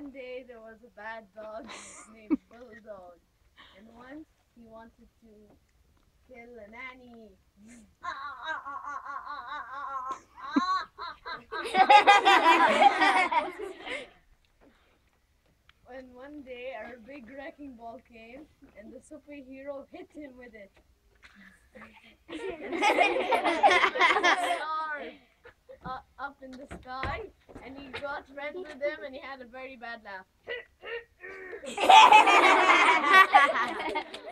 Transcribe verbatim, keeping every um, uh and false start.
one day there was a bad dog named Bulldog, and once he wanted to kill a nanny. When one day our big wrecking ball came and the superhero hit him with it. Uh, up in the sky, and he got friends with him, and he had a very bad laugh.